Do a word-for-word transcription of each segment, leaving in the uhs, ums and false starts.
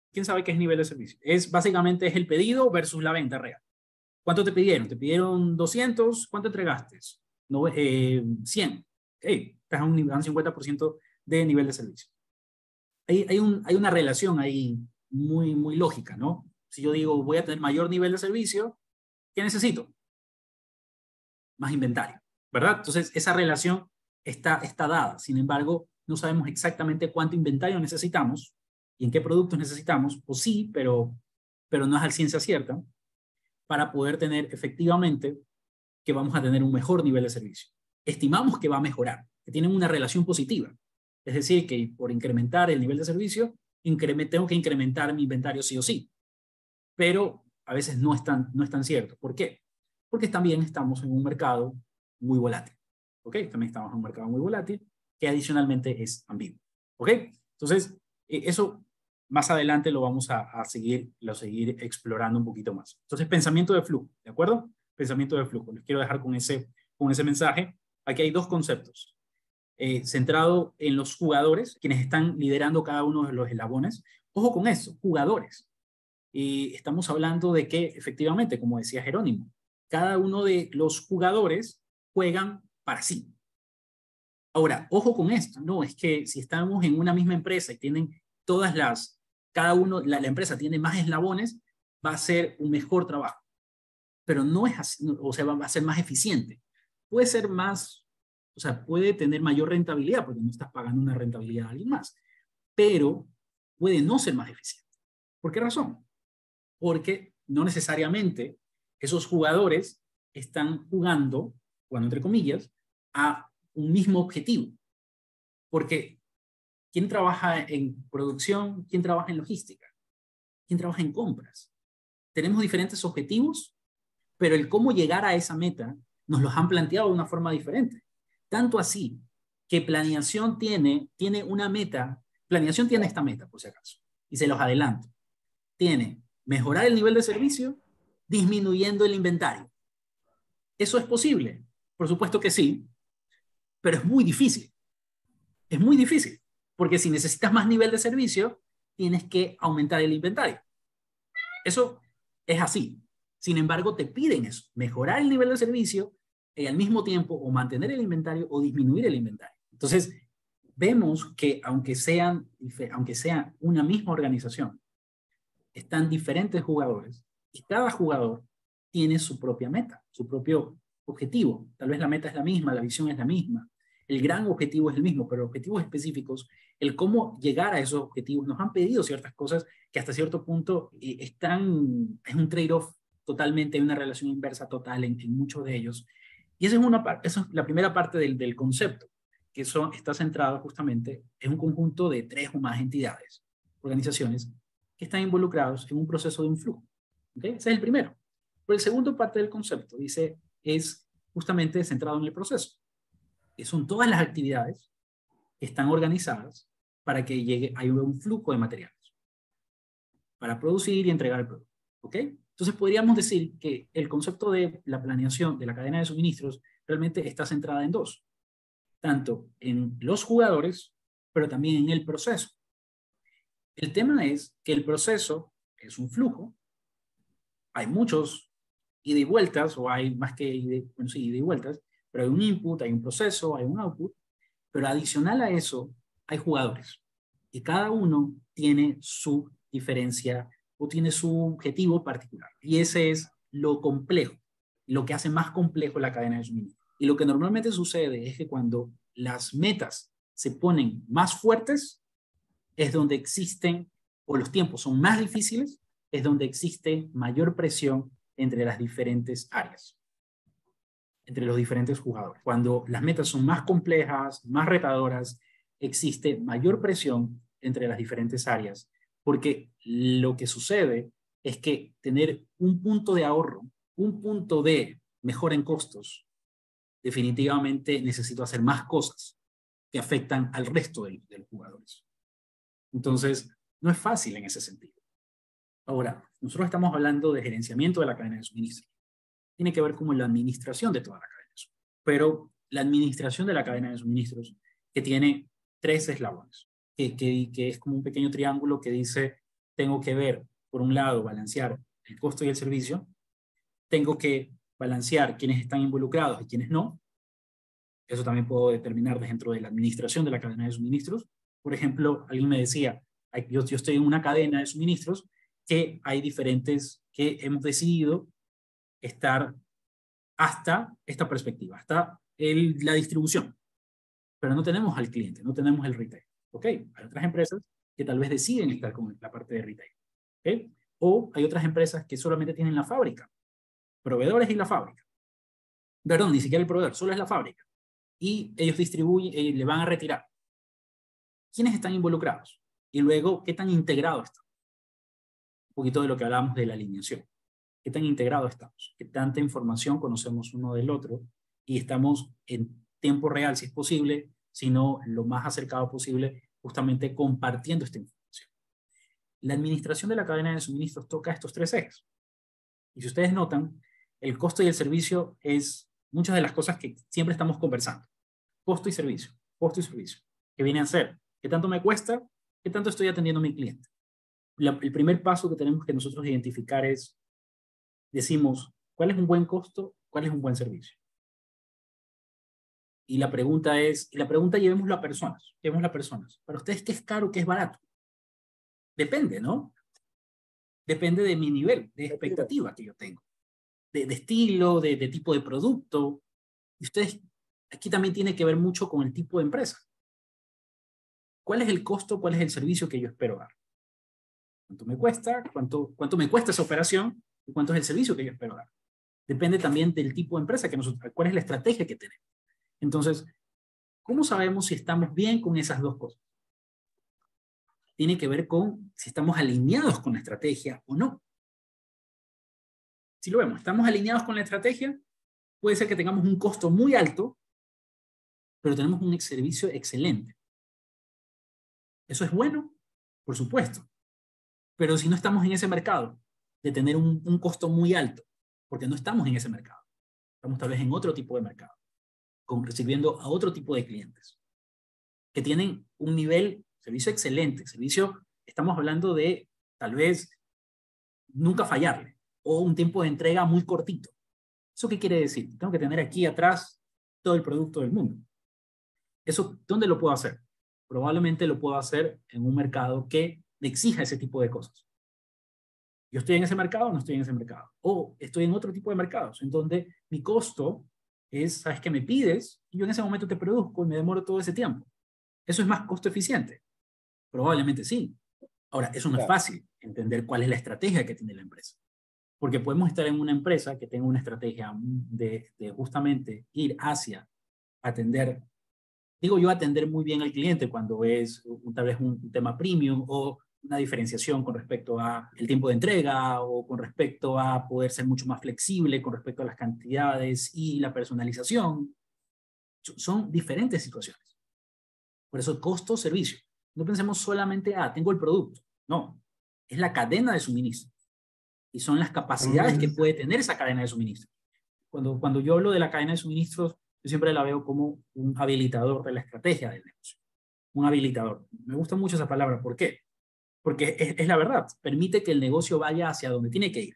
¿Quién sabe qué es nivel de servicio? Es básicamente es el pedido versus la venta real. ¿Cuánto te pidieron? Te pidieron doscientos, ¿cuánto entregaste? No, eh, cien. Okay. Estás a un, a un cincuenta por ciento de nivel de servicio. Hay, hay, un, hay una relación ahí muy, muy lógica, ¿no? Si yo digo voy a tener mayor nivel de servicio, ¿qué necesito? Más inventario, ¿verdad? Entonces, esa relación está, está dada. Sin embargo, no sabemos exactamente cuánto inventario necesitamos y en qué productos necesitamos, o sí, pero, pero no es al ciencia cierta, para poder tener efectivamente que vamos a tener un mejor nivel de servicio. Estimamos que va a mejorar, que tienen una relación positiva. Es decir, que por incrementar el nivel de servicio, tengo que incrementar mi inventario sí o sí. Pero a veces no es tan, no es tan cierto. ¿Por qué? Porque también estamos en un mercado muy volátil. ¿Ok? También estamos en un mercado muy volátil que adicionalmente es ambiguo. ¿Ok? Entonces, eso más adelante lo vamos a, a seguir, lo seguir explorando un poquito más. Entonces, pensamiento de flujo, ¿de acuerdo? Pensamiento de flujo. Les quiero dejar con ese, con ese mensaje. Aquí hay dos conceptos. Eh, centrado en los jugadores, quienes están liderando cada uno de los eslabones. Ojo con eso, jugadores. Y estamos hablando de que, efectivamente, como decía Jerónimo, cada uno de los jugadores juegan para sí. Ahora, ojo con esto, no, es que si estamos en una misma empresa y tienen todas las, cada uno, la, la empresa tiene más eslabones, va a ser un mejor trabajo. Pero no es así, o sea, va a ser más eficiente. Puede ser más, o sea, puede tener mayor rentabilidad porque no estás pagando una rentabilidad a alguien más, pero puede no ser más eficiente. ¿Por qué razón? Porque no necesariamente esos jugadores están jugando, jugando entre comillas, a un mismo objetivo. Porque ¿quién trabaja en producción? ¿Quién trabaja en logística? ¿Quién trabaja en compras? Tenemos diferentes objetivos, pero el cómo llegar a esa meta nos los han planteado de una forma diferente. Tanto así que planeación tiene, tiene una meta, planeación tiene esta meta, por si acaso, y se los adelanto. Tiene mejorar el nivel de servicio disminuyendo el inventario. ¿Eso es posible? Por supuesto que sí, pero es muy difícil. Es muy difícil, porque si necesitas más nivel de servicio, tienes que aumentar el inventario. Eso es así. Sin embargo, te piden eso, mejorar el nivel de servicio y al mismo tiempo o mantener el inventario o disminuir el inventario. Entonces, vemos que aunque sean, aunque sea una misma organización, están diferentes jugadores y cada jugador tiene su propia meta, su propio objetivo. Tal vez la meta es la misma, la visión es la misma, el gran objetivo es el mismo, pero objetivos específicos, el cómo llegar a esos objetivos, nos han pedido ciertas cosas que hasta cierto punto eh, están, es un trade-off totalmente, hay una relación inversa total en, en muchos de ellos. Y esa es, una, esa es la primera parte del, del concepto, que eso está centrado justamente en un conjunto de tres o más entidades, organizaciones, que están involucrados en un proceso de un flujo. ¿Okay? Ese es el primero. Pero el segundo parte del concepto, dice, es justamente centrado en el proceso, que son todas las actividades que están organizadas para que llegue a un flujo de materiales, para producir y entregar el producto. ¿Ok? Entonces podríamos decir que el concepto de la planeación de la cadena de suministros realmente está centrada en dos, tanto en los jugadores, pero también en el proceso. El tema es que el proceso es un flujo, hay muchos ida y vueltas, o hay más que ida, bueno, sí, ida y vueltas, pero hay un input, hay un proceso, hay un output, pero adicional a eso hay jugadores y cada uno tiene su diferencia o tiene su objetivo particular. Y ese es lo complejo, lo que hace más complejo la cadena de suministro. Y lo que normalmente sucede es que cuando las metas se ponen más fuertes, es donde existen, o los tiempos son más difíciles, es donde existe mayor presión entre las diferentes áreas, entre los diferentes jugadores. Cuando las metas son más complejas, más retadoras, existe mayor presión entre las diferentes áreas, porque lo que sucede es que tener un punto de ahorro, un punto de mejora en costos, definitivamente necesito hacer más cosas que afectan al resto de, de los jugadores. Entonces, no es fácil en ese sentido. Ahora, nosotros estamos hablando de gerenciamiento de la cadena de suministro. Tiene que ver con la administración de toda la cadena de suministro. Pero la administración de la cadena de suministros, que tiene tres eslabones, que, que, que es como un pequeño triángulo que dice tengo que ver, por un lado, balancear el costo y el servicio, tengo que balancear quiénes están involucrados y quiénes no. Eso también puedo determinar dentro de la administración de la cadena de suministros. Por ejemplo, alguien me decía, yo, yo estoy en una cadena de suministros que hay diferentes, que hemos decidido estar hasta esta perspectiva, hasta el, la distribución, pero no tenemos al cliente, no tenemos el retail. ¿Ok? Hay otras empresas que tal vez deciden estar con la parte de retail. ¿Ok? O hay otras empresas que solamente tienen la fábrica, proveedores y la fábrica. Perdón, ni siquiera el proveedor, solo es la fábrica. Y ellos distribuyen, eh, le van a retirar. ¿Quiénes están involucrados? Y luego, ¿qué tan integrados están? Un poquito de lo que hablábamos de la alineación. ¿Qué tan integrados estamos? ¿Qué tanta información conocemos uno del otro? Y estamos en tiempo real, si es posible, sino lo más acercado posible, justamente compartiendo esta información. La administración de la cadena de suministros toca estos tres ejes. Y si ustedes notan, el costo y el servicio es muchas de las cosas que siempre estamos conversando. Costo y servicio, costo y servicio. ¿Qué viene a ser? ¿Qué tanto me cuesta? ¿Qué tanto estoy atendiendo a mi cliente? La, el primer paso que tenemos que nosotros identificar es, decimos, ¿cuál es un buen costo? ¿Cuál es un buen servicio? Y la pregunta es, y la pregunta llevémoslo a personas, llevémoslo a personas. ¿Para ustedes qué es caro, qué es barato? Depende, ¿no? Depende de mi nivel de expectativa que yo tengo, de, de estilo, de, de tipo de producto. Y ustedes, aquí también tiene que ver mucho con el tipo de empresa. ¿Cuál es el costo, cuál es el servicio que yo espero dar? ¿Cuánto me cuesta? ¿Cuánto, cuánto me cuesta esa operación? ¿Y cuánto es el servicio que yo espero dar? Depende también del tipo de empresa que nosotros, cuál es la estrategia que tenemos. Entonces, ¿cómo sabemos si estamos bien con esas dos cosas? Tiene que ver con si estamos alineados con la estrategia o no. Si lo vemos, estamos alineados con la estrategia, puede ser que tengamos un costo muy alto, pero tenemos un servicio excelente. ¿Eso es bueno? Por supuesto. Pero si no estamos en ese mercado, de tener un, un costo muy alto, porque no estamos en ese mercado, estamos tal vez en otro tipo de mercado, con, recibiendo a otro tipo de clientes, que tienen un nivel, servicio excelente, servicio, estamos hablando de tal vez nunca fallarle, o un tiempo de entrega muy cortito. ¿Eso qué quiere decir? Tengo que tener aquí atrás todo el producto del mundo. ¿Eso dónde lo puedo hacer? Probablemente lo puedo hacer en un mercado que me exija ese tipo de cosas. ¿Yo estoy en ese mercado o no estoy en ese mercado? O estoy en otro tipo de mercados, en donde mi costo es, sabes que me pides, y yo en ese momento te produzco y me demoro todo ese tiempo. ¿Eso es más costo eficiente? Probablemente sí. Ahora, eso no es fácil, entender cuál es la estrategia que tiene la empresa. Porque podemos estar en una empresa que tenga una estrategia de, de justamente ir hacia atender, digo yo atender muy bien al cliente cuando es un, tal vez un, un tema premium o una diferenciación con respecto a el tiempo de entrega o con respecto a poder ser mucho más flexible con respecto a las cantidades y la personalización. Son diferentes situaciones. Por eso costo-servicio. No pensemos solamente, ah, tengo el producto. No, es la cadena de suministro. Y son las capacidades que puede tener esa cadena de suministro. Cuando, cuando yo hablo de la cadena de suministros, yo siempre la veo como un habilitador de la estrategia del negocio. Un habilitador. Me gusta mucho esa palabra. ¿Por qué? Porque es, es la verdad. Permite que el negocio vaya hacia donde tiene que ir.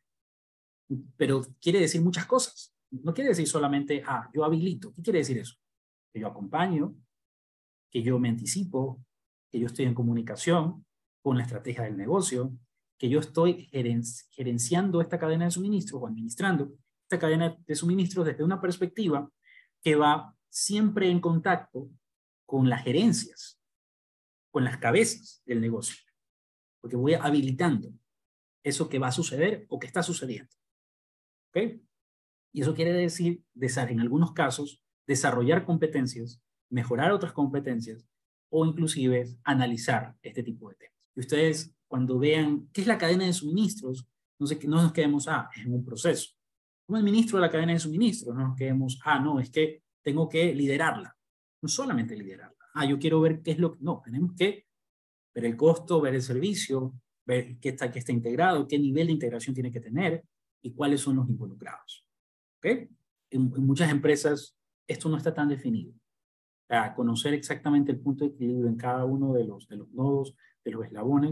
Pero quiere decir muchas cosas. No quiere decir solamente, ah, yo habilito. ¿Qué quiere decir eso? Que yo acompaño, que yo me anticipo, que yo estoy en comunicación con la estrategia del negocio, que yo estoy gerenci gerenciando esta cadena de suministros o administrando esta cadena de suministros desde una perspectiva que va siempre en contacto con las gerencias, con las cabezas del negocio, porque voy habilitando eso que va a suceder o que está sucediendo. ¿Ok? Y eso quiere decir, en algunos casos, desarrollar competencias, mejorar otras competencias o inclusive analizar este tipo de temas. Y ustedes, cuando vean qué es la cadena de suministros, no, sé, no nos quedemos, ah, es un proceso. Como administro la cadena de suministros, no nos quedemos, ah, no, es que tengo que liderarla. No solamente liderarla. Ah, yo quiero ver qué es lo que... No, tenemos que ver el costo, ver el servicio, ver qué está, qué está integrado, qué nivel de integración tiene que tener y cuáles son los involucrados. ¿Ok? En, en muchas empresas esto no está tan definido. A conocer exactamente el punto de equilibrio en cada uno de los, de los nodos, de los eslabones,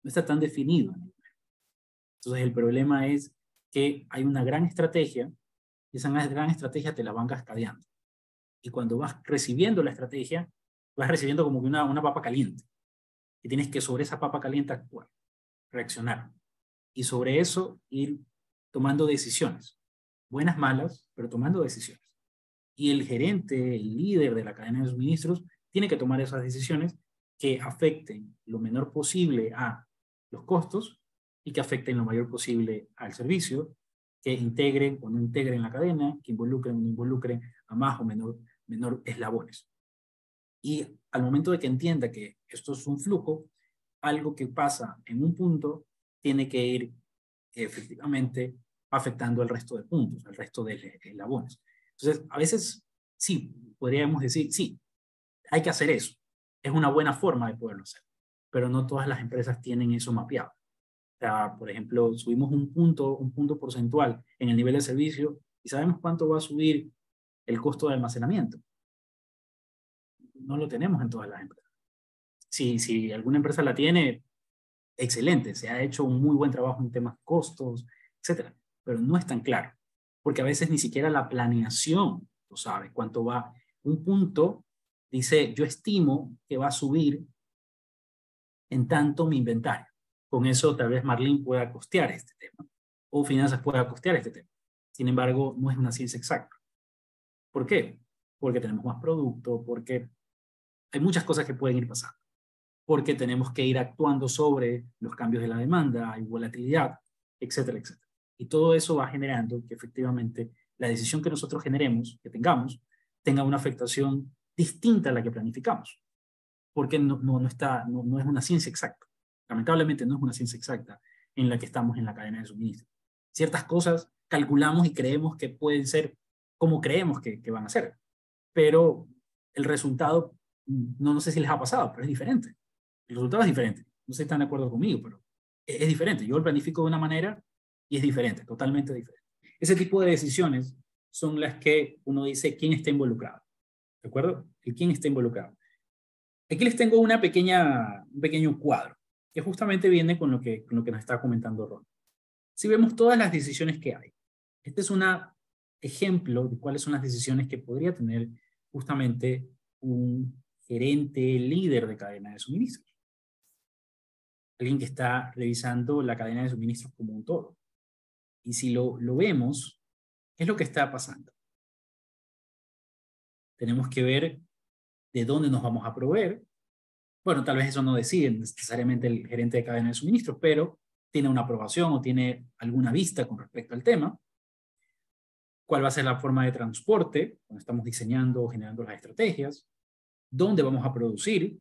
no está tan definido. Entonces el problema es que hay una gran estrategia y esa gran estrategia te la van cascadeando. Y cuando vas recibiendo la estrategia, vas recibiendo como que una, una papa caliente. Y tienes que sobre esa papa caliente actuar, reaccionar. Y sobre eso ir tomando decisiones. Buenas, malas, pero tomando decisiones. Y el gerente, el líder de la cadena de suministros, tiene que tomar esas decisiones que afecten lo menor posible a los costos y que afecten lo mayor posible al servicio, que integren o no integren la cadena, que involucren o no involucren a más o menor, menor eslabones. Y al momento de que entienda que esto es un flujo, algo que pasa en un punto tiene que ir efectivamente afectando al resto de puntos, al resto de eslabones. Entonces, a veces sí, podríamos decir, sí, hay que hacer eso. Es una buena forma de poderlo hacer, pero no todas las empresas tienen eso mapeado. O sea, por ejemplo, subimos un punto, un punto porcentual en el nivel de servicio y sabemos cuánto va a subir el costo de almacenamiento. No lo tenemos en todas las empresas. Si, si alguna empresa la tiene, excelente, se ha hecho un muy buen trabajo en temas de costos, etcétera, pero no es tan claro, porque a veces ni siquiera la planeación lo sabe, cuánto va. Un punto dice, yo estimo que va a subir en tanto mi inventario. Con eso tal vez Marlene pueda costear este tema, o finanzas pueda costear este tema. Sin embargo, no es una ciencia exacta. ¿Por qué? Porque tenemos más producto, porque hay muchas cosas que pueden ir pasando. Porque tenemos que ir actuando sobre los cambios de la demanda, hay volatilidad, etcétera, etcétera. Y todo eso va generando que efectivamente la decisión que nosotros generemos, que tengamos, tenga una afectación distinta a la que planificamos. Porque no, no, no, está, no, no es una ciencia exacta. Lamentablemente no es una ciencia exacta en la que estamos en la cadena de suministro. Ciertas cosas calculamos y creemos que pueden ser como creemos que, que van a ser. Pero el resultado, no, no sé si les ha pasado, pero es diferente. El resultado es diferente. No sé si están de acuerdo conmigo, pero es, es diferente. Yo lo planifico de una manera y es diferente, totalmente diferente. Ese tipo de decisiones son las que uno dice quién está involucrado. ¿De acuerdo? El quién está involucrado. Aquí les tengo una pequeña, un pequeño cuadro que justamente viene con lo que, con lo que nos está comentando Ron. Si vemos todas las decisiones que hay, este es un ejemplo de cuáles son las decisiones que podría tener justamente un gerente líder de cadena de suministros. Alguien que está revisando la cadena de suministros como un todo. Y si lo, lo vemos, ¿qué es lo que está pasando? Tenemos que ver de dónde nos vamos a proveer. Bueno, tal vez eso no decide necesariamente el gerente de cadena de suministros, pero tiene una aprobación o tiene alguna vista con respecto al tema. ¿Cuál va a ser la forma de transporte cuando estamos diseñando o generando las estrategias? ¿Dónde vamos a producir?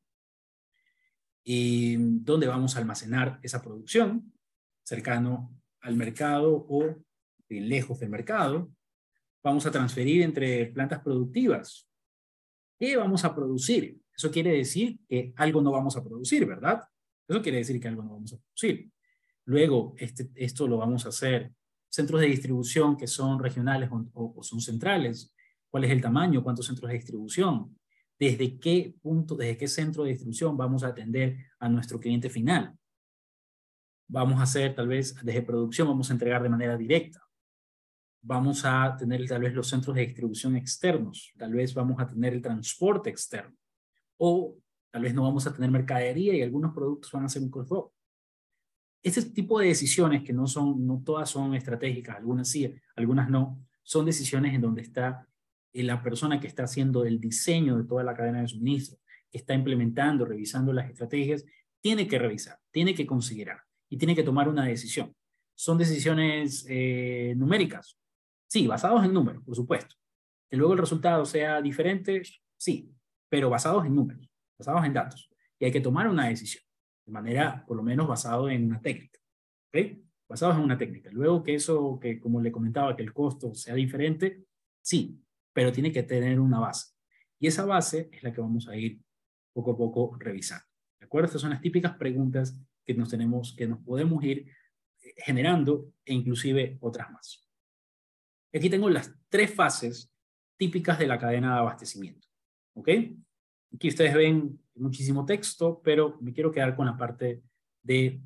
¿Y dónde vamos a almacenar esa producción? ¿Cercano al mercado o lejos del mercado? ¿Vamos a transferir entre plantas productivas? ¿Qué vamos a producir? Eso quiere decir que algo no vamos a producir, ¿verdad? Eso quiere decir que algo no vamos a producir. Luego, este, esto lo vamos a hacer centros de distribución que son regionales o, o, o son centrales. ¿Cuál es el tamaño? ¿Cuántos centros de distribución? ¿Desde qué punto, desde qué centro de distribución vamos a atender a nuestro cliente final? Vamos a hacer, tal vez, desde producción, vamos a entregar de manera directa. Vamos a tener tal vez los centros de distribución externos. Tal vez vamos a tener el transporte externo. O tal vez no vamos a tener mercadería y algunos productos van a ser un cross-dock. Este tipo de decisiones, que no son, no todas son estratégicas, algunas sí, algunas no, son decisiones en donde está la persona que está haciendo el diseño de toda la cadena de suministro, que está implementando, revisando las estrategias, tiene que revisar, tiene que considerar y tiene que tomar una decisión. ¿Son decisiones eh, numéricas? Sí, basados en números, por supuesto. Que luego el resultado sea diferente, sí, pero basados en números, basados en datos. Y hay que tomar una decisión, de manera, por lo menos, basado en una técnica. ¿Ok? Basados en una técnica. Luego que eso, que como le comentaba, que el costo sea diferente, sí, pero tiene que tener una base. Y esa base es la que vamos a ir poco a poco revisando. ¿De acuerdo? Estas son las típicas preguntas que nos tenemos, que nos podemos ir generando e inclusive otras más. Aquí tengo las tres fases típicas de la cadena de abastecimiento. ¿Ok? Aquí ustedes ven muchísimo texto, pero me quiero quedar con la parte de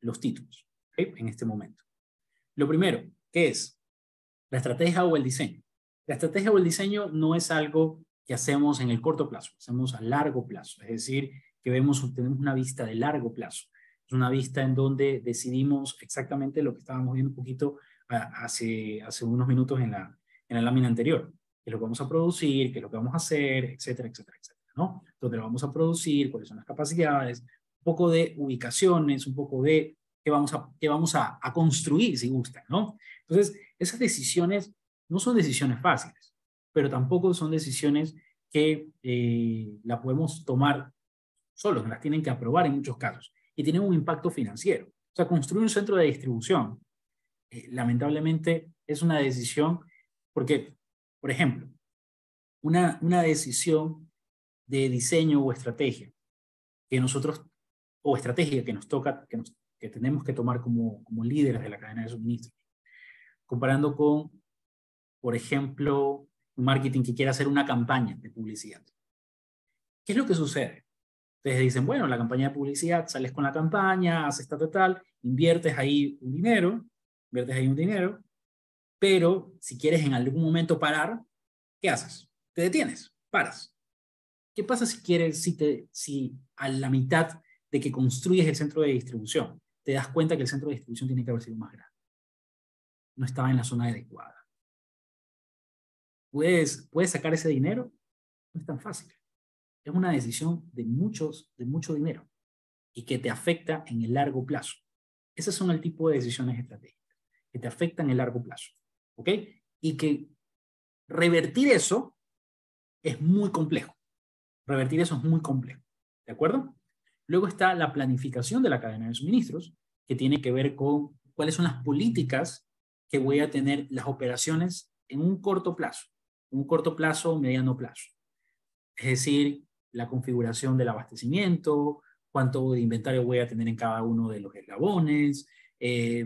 los títulos, ¿okay? En este momento. Lo primero, ¿qué es? La estrategia o el diseño. La estrategia o el diseño no es algo que hacemos en el corto plazo, hacemos a largo plazo, es decir, que vemos, tenemos una vista de largo plazo. Es una vista en donde decidimos exactamente lo que estábamos viendo un poquito hace, hace unos minutos en la, en la lámina anterior. Qué es lo que vamos a producir, qué es lo que vamos a hacer, etcétera, etcétera, etcétera, ¿no? Dónde lo vamos a producir, cuáles son las capacidades, un poco de ubicaciones, un poco de qué vamos a, qué vamos a, a construir, si gustan, ¿no? Entonces, esas decisiones no son decisiones fáciles, pero tampoco son decisiones que eh, la podemos tomar solos, las tienen que aprobar en muchos casos y tienen un impacto financiero. O sea, construir un centro de distribución, eh, lamentablemente, es una decisión porque, por ejemplo, una, una decisión de diseño o estrategia que nosotros, o estrategia que nos toca, que, nos, que tenemos que tomar como, como líderes de la cadena de suministro, comparando con, por ejemplo, un marketing que quiere hacer una campaña de publicidad. ¿Qué es lo que sucede? Ustedes dicen, bueno, la campaña de publicidad, sales con la campaña, haces tal, tal, tal, inviertes ahí un dinero, inviertes ahí un dinero, pero si quieres en algún momento parar, ¿qué haces? Te detienes, paras. ¿Qué pasa si quieres, si, te, si a la mitad de que construyes el centro de distribución, te das cuenta que el centro de distribución tiene que haber sido más grande? No estaba en la zona adecuada. ¿Puedes, ¿puedes sacar ese dinero? No es tan fácil. Es una decisión de, muchos, de mucho dinero y que te afecta en el largo plazo. Esos son el tipo de decisiones estratégicas que te afectan en el largo plazo. ¿Ok? Y que revertir eso es muy complejo. Revertir eso es muy complejo. ¿De acuerdo? Luego está la planificación de la cadena de suministros, que tiene que ver con cuáles son las políticas que voy a tener las operaciones en un corto plazo, en un corto plazo o mediano plazo. Es decir, la configuración del abastecimiento, cuánto de inventario voy a tener en cada uno de los eslabones. Eh,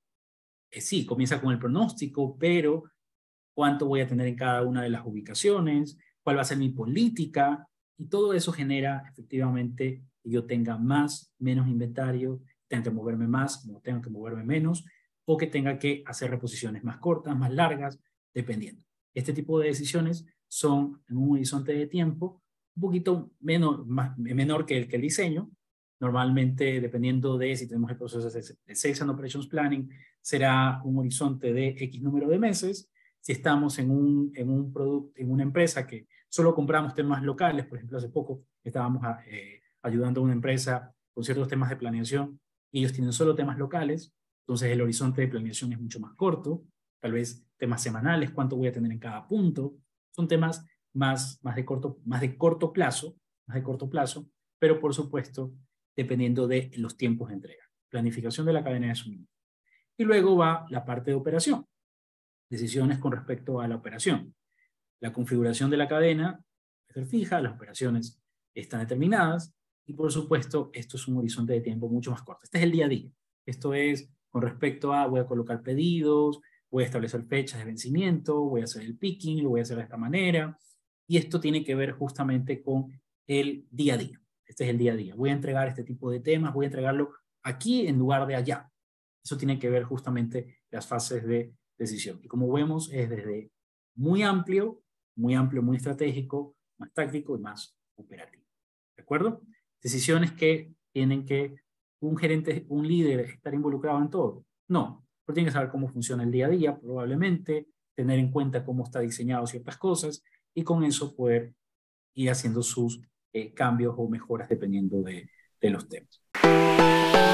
eh, sí, comienza con el pronóstico, pero cuánto voy a tener en cada una de las ubicaciones, cuál va a ser mi política, y todo eso genera efectivamente que yo tenga más, menos inventario, tenga que moverme más, no tenga que moverme menos, o que tenga que hacer reposiciones más cortas, más largas, dependiendo. Este tipo de decisiones son en un horizonte de tiempo un poquito menor, más, menor que el, que el diseño. Normalmente, dependiendo de si tenemos el proceso de Sales and Operations Planning, será un horizonte de X número de meses. Si estamos en, un, en, un producto, en una empresa que solo compramos temas locales, por ejemplo, hace poco estábamos a, eh, ayudando a una empresa con ciertos temas de planeación y ellos tienen solo temas locales, entonces el horizonte de planeación es mucho más corto, tal vez temas semanales, cuánto voy a tener en cada punto, son temas más, más, de, corto, más de corto plazo, más de corto plazo, pero por supuesto dependiendo de los tiempos de entrega. Planificación de la cadena de suministro. Y luego va la parte de operación. Decisiones con respecto a la operación. La configuración de la cadena es fija, las operaciones están determinadas y por supuesto esto es un horizonte de tiempo mucho más corto. Este es el día a día. Esto es con respecto a voy a colocar pedidos, voy a establecer fechas de vencimiento, voy a hacer el picking, lo voy a hacer de esta manera y esto tiene que ver justamente con el día a día. Este es el día a día. Voy a entregar este tipo de temas, voy a entregarlo aquí en lugar de allá. Eso tiene que ver justamente las fases de decisión. Y como vemos, es desde muy amplio, muy amplio, muy estratégico, más táctico y más operativo. ¿De acuerdo? Decisiones que tienen que un gerente, un líder estar involucrado en todo. No, pero tiene que saber cómo funciona el día a día, probablemente, tener en cuenta cómo está diseñado ciertas cosas y con eso poder ir haciendo sus eh, cambios o mejoras dependiendo de, de los temas.